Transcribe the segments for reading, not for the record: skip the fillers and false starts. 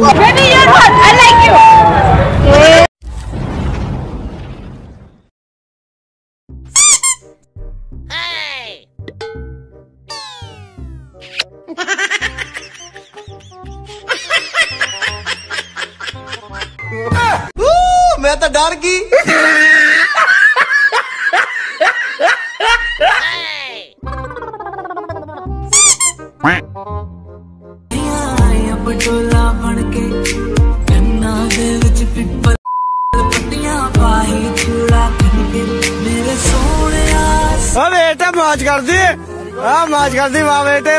Maybe you're hot. I like you. Hey. मैं तो डर गई। बेटे मौज कर दी, मौज कर दी वाह बेटे।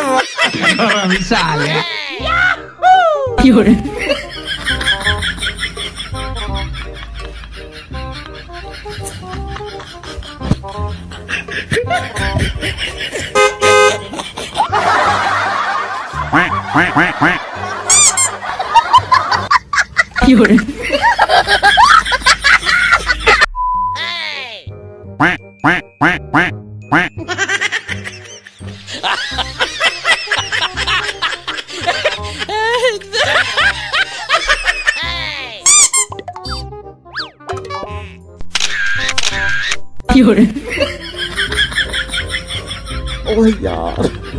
ओह यार,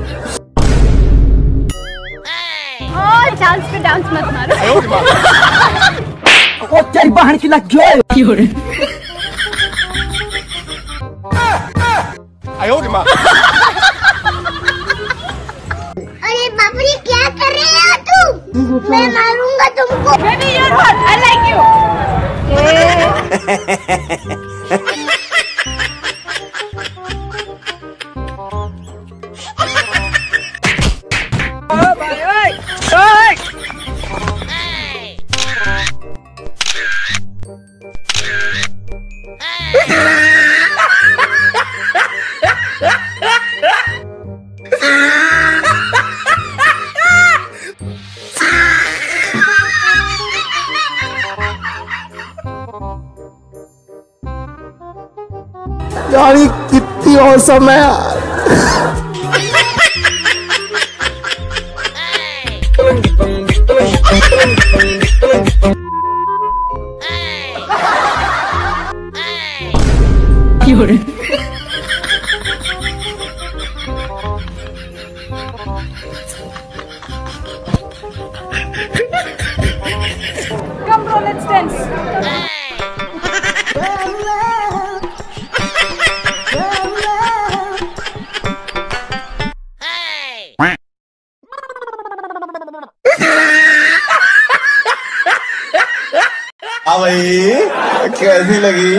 डांस पे डांस मत मारो। ओ तेरी बहन की लग गई। आयो रे माँ। अरे बाप रे, क्या कर रहे हो तुम? मैं मारूंगा तुमको। Maybe you're hot. I like you. यार ये कितनी औसम है यार। Come bro, let's dance. हाँ भाई, कैसी लगी?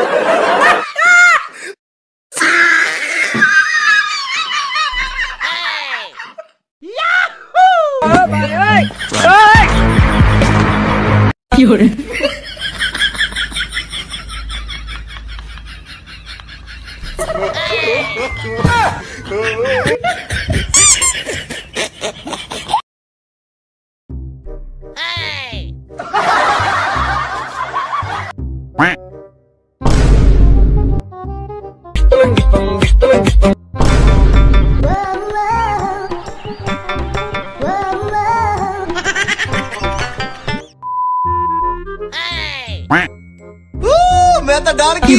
मैं तो डर गई।